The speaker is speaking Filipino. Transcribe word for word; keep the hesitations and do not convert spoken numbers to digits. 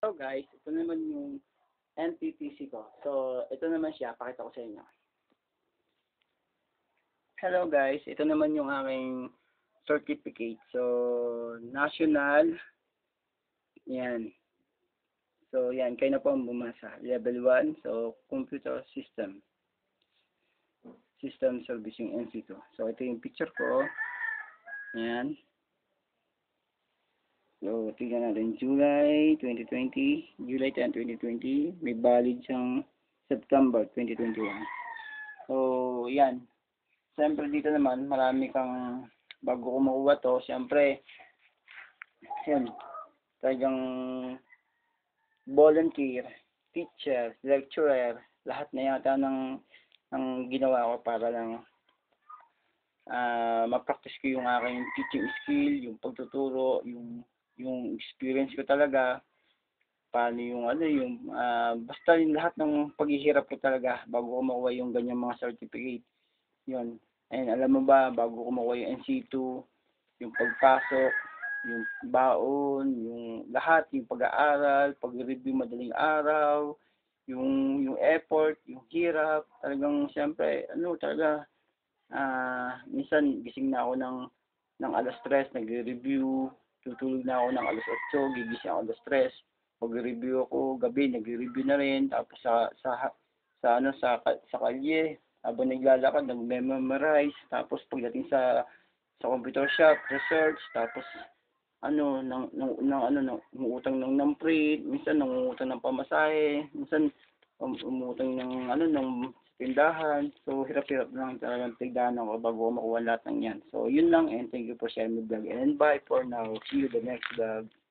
So guys, ito naman yung N T T C ko. So, ito naman siya, pakita ko sa inyo. Hello guys, ito naman yung aking certificate. So, national, yan. So, yan, kayo na po ang bumasa. Level one, so, computer system. System servicing N C two. So, ito yung picture ko. Yan. So, tingnan natin, July twenty twenty, July tenth, twenty twenty, may valid siyang September twenty twenty-one. So, yan. Siyempre dito naman, marami kang, bago ko makuha to, siyempre, yan, talagang volunteer, teacher, lecturer, lahat na yata ng, ng ginawa ko para lang uh, ma-practice ko yung aking teaching skill, yung pagtuturo, yung yung experience ko talaga, paano yung ano, yung uh, basta yung lahat ng paghihirap ko talaga bago ko makuha yung ganyang mga certificate. Yun. Ayun, alam mo ba, bago ko makuha yung N C two, yung pagpasok, yung baon, yung lahat, yung pag-aaral, pag-review madaling araw, yung yung effort, yung hirap, talagang siyempre, ano talaga, ah, uh, minsan gising na ako ng ng alas tres, nagre-review, tutulog na ako ng alas otso, gigising ako alas tres, mag-review ako, gabi nagre-review na rin, tapos sa sa sa ano sa sa kalye, habang naglalakad, nag-memorize, tapos pagdating sa sa computer shop, research, tapos ano nang nang, nang ano nang umutang ng ng print, minsan nangungutang ng pamasahe, minsan um, umutang ng ano ng tindahan. So, hirap-hirap lang talagang tigdahan ako bago makuha lahat ng yan. So, yun lang, and thank you for sharing the vlog. And bye for now. See you the next vlog.